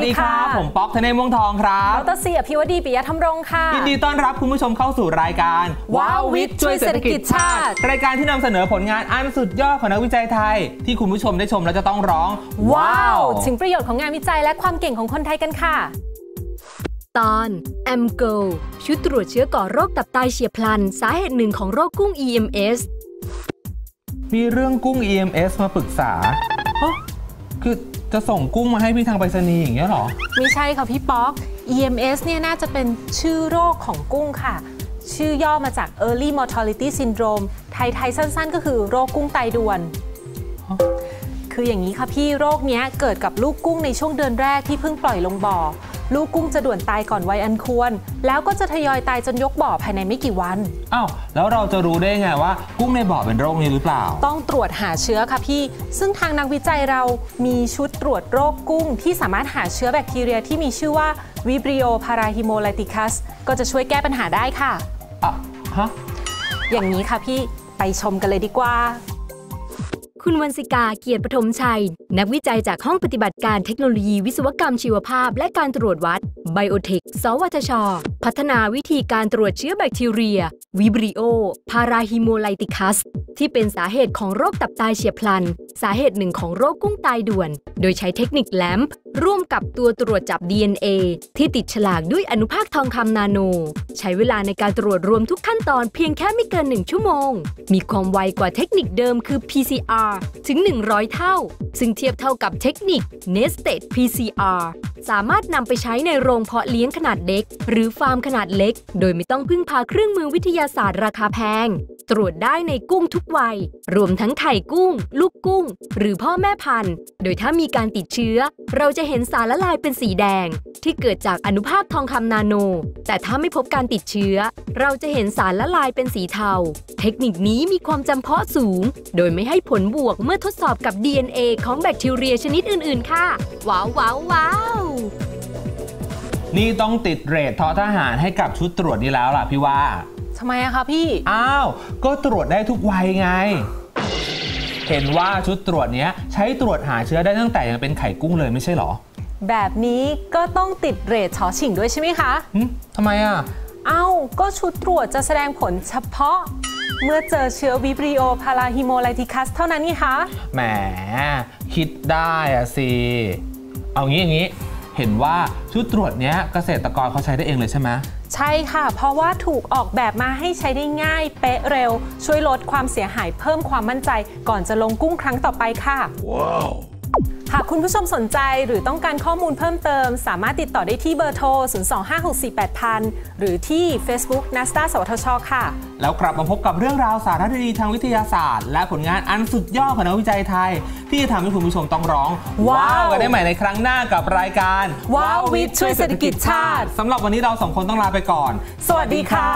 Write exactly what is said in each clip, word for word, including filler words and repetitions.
ดีครับผมป๊อกธเนศม่วงทองครับดร.เสียพิวดีปิยะธรรมรงค์ค่ะยินดีต้อนรับคุณผู้ชมเข้าสู่รายการว้าววิทย์ช่วยเศรษฐกิจชาติรายการที่นำเสนอผลงานอันสุดยอดของนักวิจัยไทยที่คุณผู้ชมได้ชมแล้วจะต้องร้องว้าวถึงประโยชน์ของงานวิจัยและความเก่งของคนไทยกันค่ะตอน แอม โก ชุดตรวจเชื้อก่อโรคตับไตเฉียบพลันสาเหตุหนึ่งของโรคกุ้ง อี เอ็ม เอสมีเรื่องกุ้ง อี เอ็ม เอส มาปรึกษาคือจะส่งกุ้งมาให้พี่ทางไปรษณีย์อย่างเงี้ยหรอไม่ใช่ค่ะพี่ป๊อก อี เอ็ม เอส เนี่ยน่าจะเป็นชื่อโรคของกุ้งค่ะชื่อย่อมาจาก Early Mortality Syndrome ไทยๆสั้นๆก็คือโรคกุ้งไตด่วนคืออย่างนี้ค่ะพี่โรคนี้เกิดกับลูกกุ้งในช่วงเดือนแรกที่เพิ่งปล่อยลงบ่อลูกกุ้งจะด่วนตายก่อนวัยอันควรแล้วก็จะทยอยตายจนยกบ่อภายในไม่กี่วันอ้าวแล้วเราจะรู้ได้ไงว่ากุ้งในบ่อเป็นโรคนี้หรือเปล่าต้องตรวจหาเชื้อค่ะพี่ซึ่งทางนักวิจัยเรามีชุดตรวจโรคกุ้งที่สามารถหาเชื้อแบคทีเรียที่มีชื่อว่า Vibrio parahemolyticus ก็จะช่วยแก้ปัญหาได้ค่ะอ่ะฮะอย่างนี้ค่ะพี่ไปชมกันเลยดีกว่าคุณวรรณศิกาเกียรติปฐมชัยนักวิจัยจากห้องปฏิบัติการเทคโนโลยีวิศวกรรมชีวภาพและการตรวจวัดไบโอเทคสวทช.พัฒนาวิธีการตรวจเชื้อแบคทีเรีย Vibrio parahemolyticus ที่เป็นสาเหตุของโรคตับไตเฉียบพลันสาเหตุหนึ่งของโรคกุ้งตายด่วนโดยใช้เทคนิคแลมป์ร่วมกับตัวตรวจจับ ดี เอ็น เอ ที่ติดฉลากด้วยอนุภาคทองคำนาโนใช้เวลาในการตรวจรวมทุกขั้นตอนเพียงแค่ไม่เกินหนึ่งชั่วโมงมีความไวกว่าเทคนิคเดิมคือ พี ซี อาร์ ถึงหนึ่งร้อยเท่าซึ่งเทียบเท่ากับเทคนิค Nested พี ซี อาร์ สามารถนำไปใช้ในโรงเพาะเลี้ยงขนาดเล็กหรือฟาร์มขนาดเล็กโดยไม่ต้องพึ่งพาเครื่องมือวิทยาศาสตร์ราคาแพงตรวจได้ในกุ้งทุกวัยรวมทั้งไข่กุ้งลูกกุ้งหรือพ่อแม่พันธุ์โดยถ้ามีการติดเชื้อเราจะเห็นสารละลายเป็นสีแดงที่เกิดจากอนุภาคทองคำนาโนแต่ถ้าไม่พบการติดเชื้อเราจะเห็นสารละลายเป็นสีเทาเทคนิคนี้มีความจำเพาะสูงโดยไม่ให้ผลบวกเมื่อทดสอบกับ ดี เอ็น เอ ของแบคทีเรียชนิดอื่นๆค่ะว้าวว้าวว้าวนี่ต้องติดเรททอทหารให้กับชุดตรวจนี้แล้วล่ะพี่ว่าทำไมอะคะพี่อ้าวก็ตรวจได้ทุกวัยไงเห็นว่าชุดตรวจนี้ใช้ตรวจหาเชื้อได้ตั้งแต่ยังเป็นไข่กุ้งเลยไม่ใช่หรอแบบนี้ก็ต้องติดเรทฉอฉิงด้วยใช่ไหมคะทำไมอ่ะเอ้าก็ชุดตรวจจะแสดงผลเฉพาะเมื่อเจอเชื้อ Vibrio parahemolyticus เท่านั้นนี่คะแหมคิดได้อะสิเอางี้อย่างนี้เห็นว่าชุดตรวจนี้เกษตรกรเขาใช้ได้เองเลยใช่ไหมใช่ค่ะเพราะว่าถูกออกแบบมาให้ใช้ได้ง่ายเป๊ะเร็วช่วยลดความเสียหายเพิ่มความมั่นใจก่อนจะลงกุ้งครั้งต่อไปค่ะว้าวหากคุณผู้ชมสนใจหรือต้องการข้อมูลเพิ่มเติมสามารถติดต่อได้ที่เบอร์โทร ศูนย์ สอง ห้า หก สี่ แปด ศูนย์ ศูนย์ หรือที่ Facebook นัสดา สวทช.ค่ะแล้วกลับมาพบกับเรื่องราวสาระดีๆทางวิทยาศาสตร์และผลงานอันสุดยอดของนักวิจัยไทยที่จะทำให้คุณผู้ชมต้องร้องว้าวกันได้ใหม่ในครั้งหน้ากับรายการว้าววิทย์ช่วยเศรษฐกิจชาติสำหรับวันนี้เราสองคนต้องลาไปก่อนสวัสดีค่ะ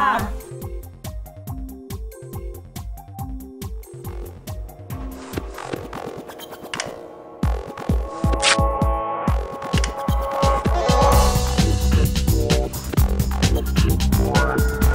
What?